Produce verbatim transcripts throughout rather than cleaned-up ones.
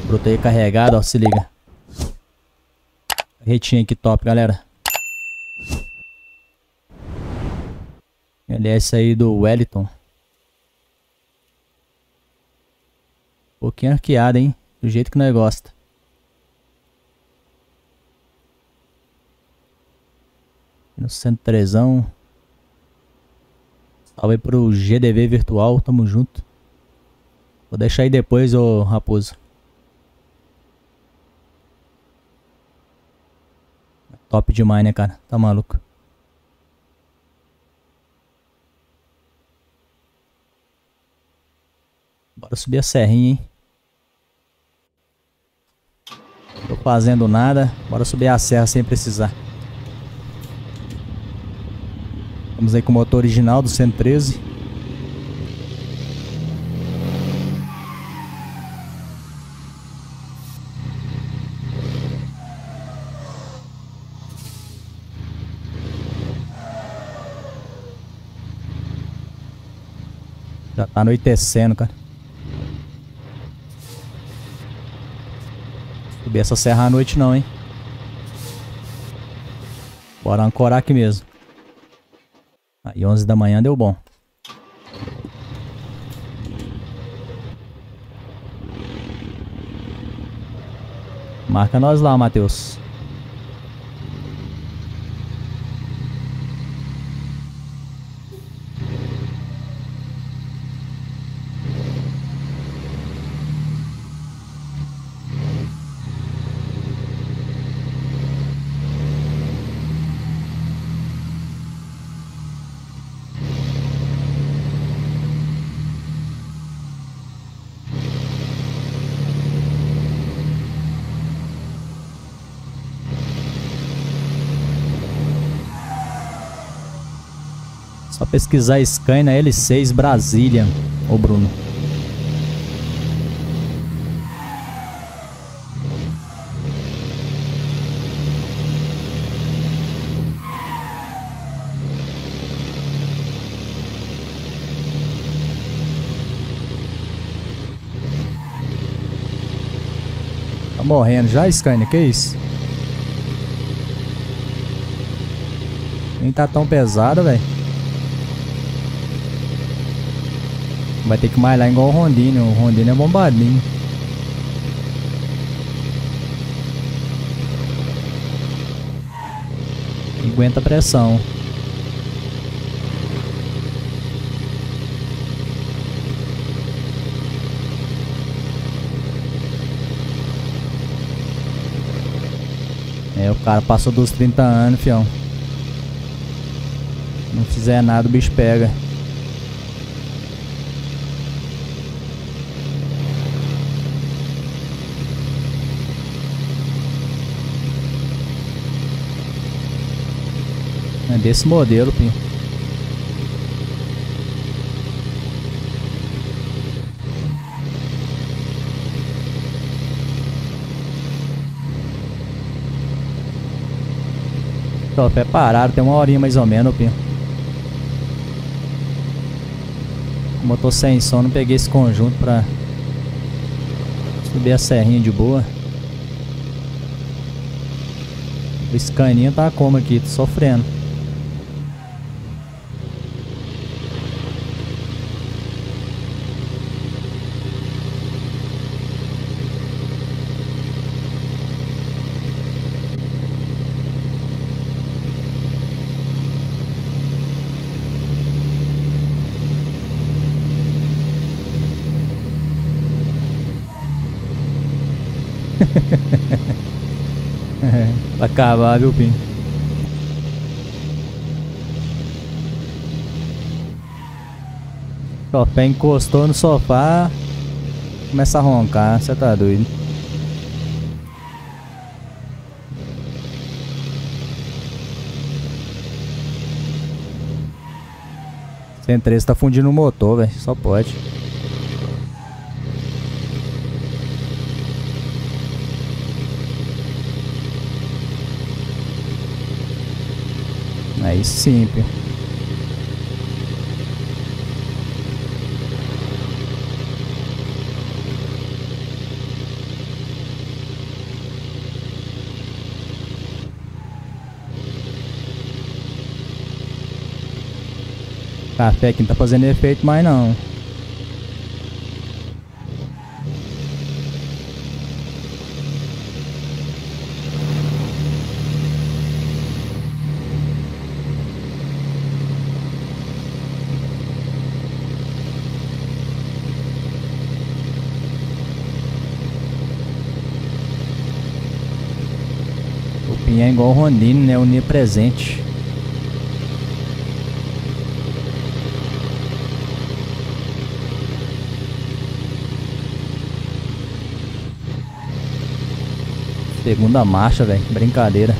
Brotou aí carregado, ó, se liga. Retinha aqui top, galera. Ele é esse aí do Wellington. Um pouquinho arqueado, hein? Do jeito que nós gosta. No cento e três. Salve aí pro G D V Virtual, tamo junto. Vou deixar aí depois, ô Raposo. Top demais, né, cara? Tá maluco. Bora subir a serrinha, hein? Não tô fazendo nada. Bora subir a serra sem precisar. Vamos aí com o motor original do cento e treze. Já tá anoitecendo, cara. Subir essa serra à noite não, hein? Bora ancorar aqui mesmo. Aí onze da manhã deu bom. Marca nós lá, Matheus. Só pesquisar Scania L seis Brasília, ô Bruno. Tá morrendo já, Scania? Que isso? Nem tá tão pesado, velho. Vai ter que malhar igual o Rondinho. O Rondinho é bombadinho. Aguenta a pressão. É, o cara passou dos trinta anos, fião. Não fizer nada, o bicho pega. É desse modelo, Pim. Tô pé parado, tem uma horinha mais ou menos, Pim. Como eu tô sem som, não peguei esse conjunto pra subir a serrinha de boa. O Scania tá como aqui, tô sofrendo. Pra acabar, viu, Pim? O pé encostou no sofá, começa a roncar, você tá doido. cento e treze tá fundindo o motor, velho, só pode. Aí sim, Pio. Café aqui não tá fazendo efeito mais não. O Pinha é igual o Ronino, né? Onipresente. Segunda marcha, velho. Brincadeira.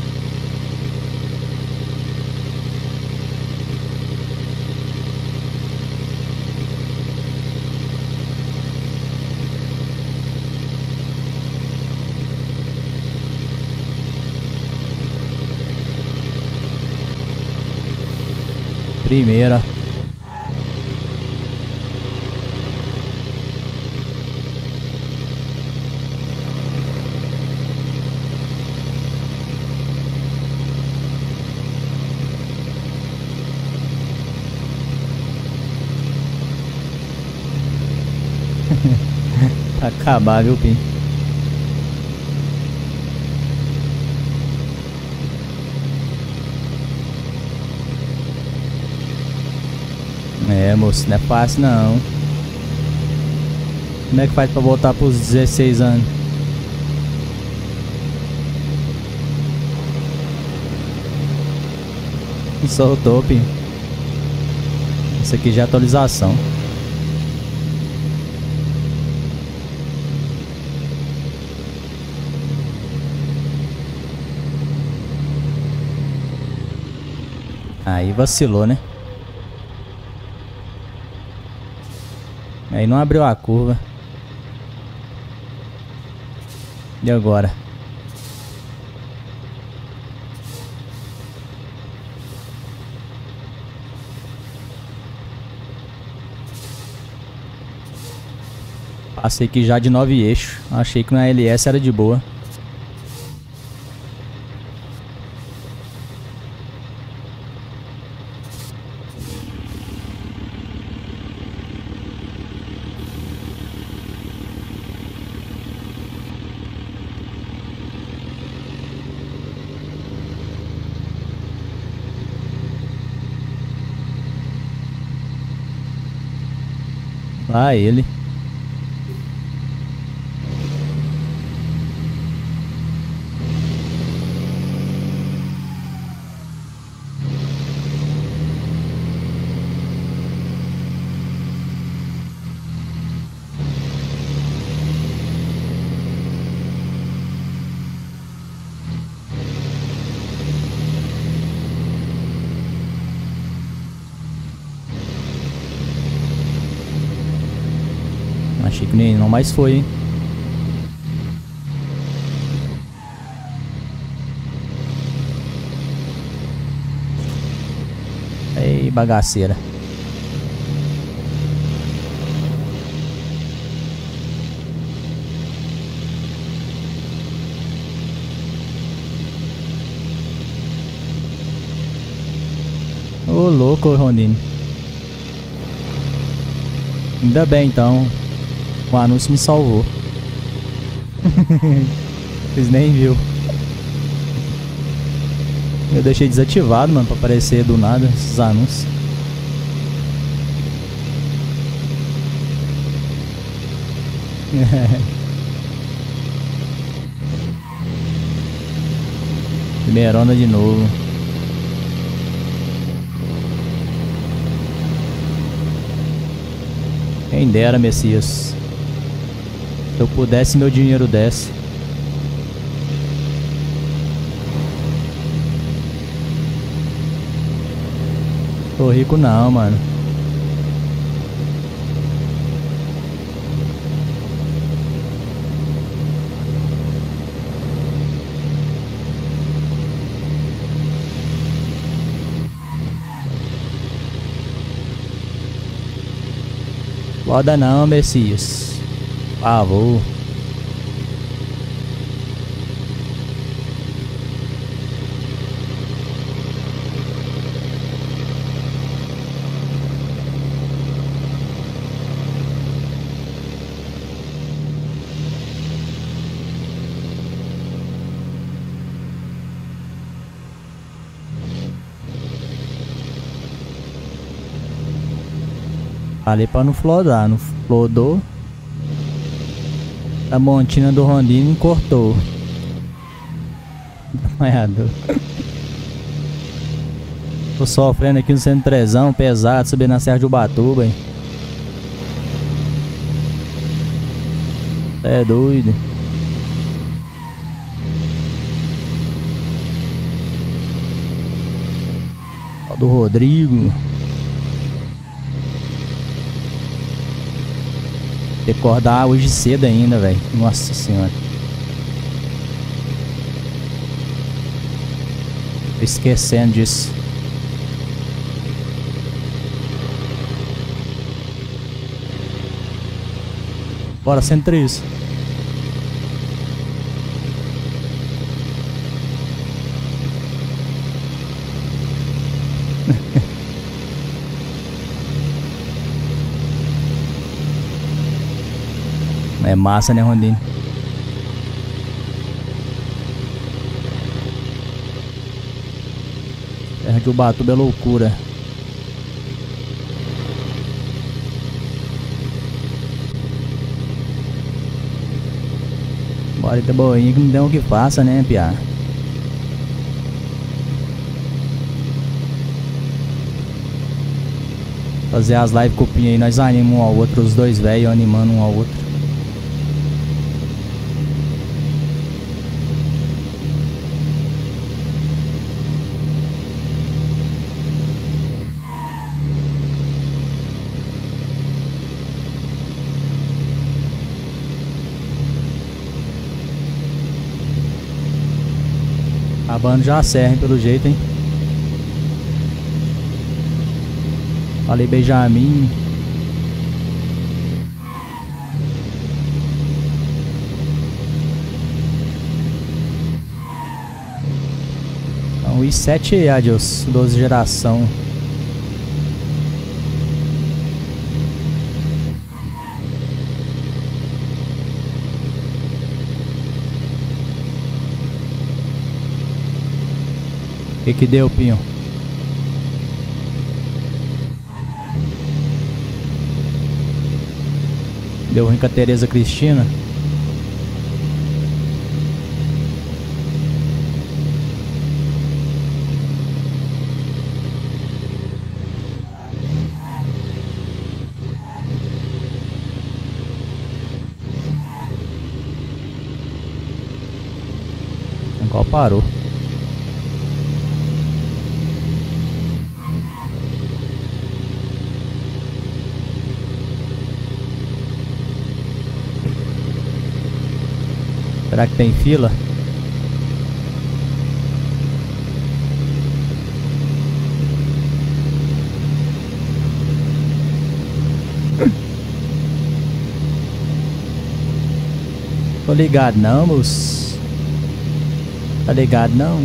Primeira. Acabar, viu, Pim? É, moço, não é fácil não. Como é que faz pra voltar pros dezesseis anos? Soltou, Pim. Isso aqui já é atualização. Aí vacilou, né? Aí não abriu a curva. E agora? Passei aqui já de nove eixos. Achei que na L S era de boa. Lá ele. Achei que nem não mais foi, hein? Ei, bagaceira. Ô, louco, Ronini. Ainda bem, então. O anúncio me salvou. Vocês nem viu. Eu deixei desativado, mano, pra aparecer do nada esses anúncios. Primeira onda de novo. Quem dera, Messias. Se eu pudesse, meu dinheiro desce. Tô rico não, mano. Foda não, Messias. Por favor. Falei pra não flodar, não flodou. A montina do Rondine cortou. Apanhador. Tô sofrendo aqui no centro trezão, pesado, subindo na Serra de Ubatuba, hein. É doido. Ó do Rodrigo. Tem que acordar hoje cedo ainda, velho. Nossa senhora. Tô esquecendo disso. Bora, cento e três. É massa, né, Rondine? Serra de Ubatuba é loucura. Bora de boinha que não tem o que faça, né, piá? Fazer as lives com o Pinha aí, nós animamos um ao outro, os dois velhos animando um ao outro. Acabando já a serra, hein, pelo jeito, hein? Falei, Benjamin. Então, i sete Adios, doze geração. O que que deu, Pinho? Deu ruim com a Tereza Cristina? Igual parou. Será que tem fila? Tô ligado não, moço. Tá ligado não?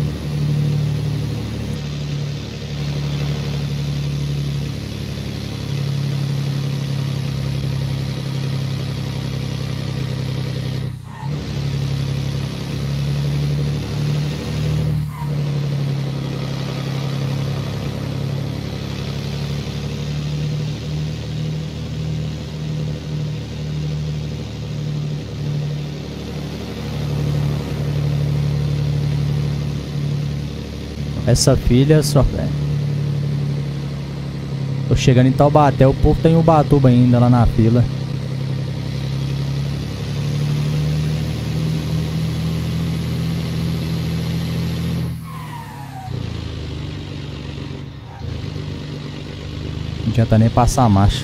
Essa filha só... Tô chegando em Taubaté, o povo tem Ubatuba ainda lá na fila. Não adianta nem passar a marcha.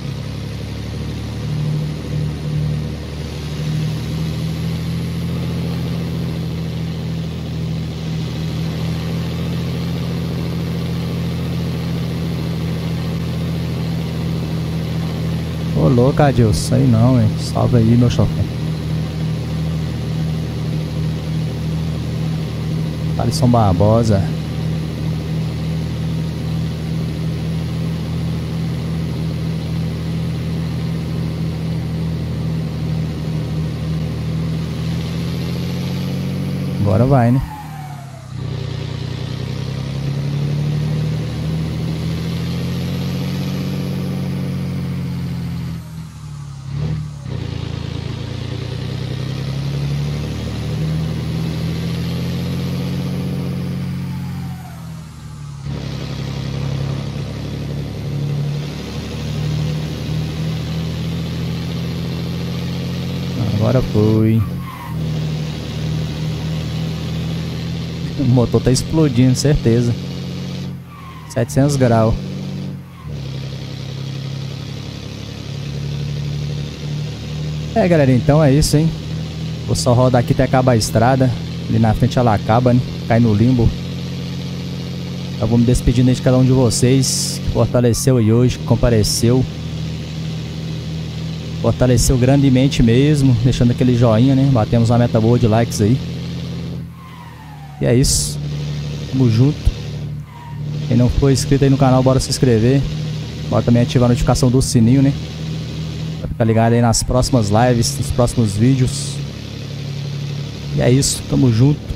Ô louco, Adilson, aí não, hein? Salve aí, meu chofé. Alisson Barbosa. Agora vai, né? Agora foi. O motor tá explodindo, certeza. setecentos graus. É, galera, então é isso, hein? Vou só rodar aqui até acabar a estrada. Ali na frente ela acaba, né? Cai no limbo. Eu vou me despedindo aí de cada um de vocês que fortaleceu aí hoje, que compareceu. Fortaleceu grandemente mesmo, deixando aquele joinha, né? Batemos uma meta boa de likes aí. E é isso. Tamo junto. Quem não for inscrito aí no canal, bora se inscrever. Bora também ativar a notificação do sininho, né? Pra ficar ligado aí nas próximas lives, nos próximos vídeos. E é isso, tamo junto.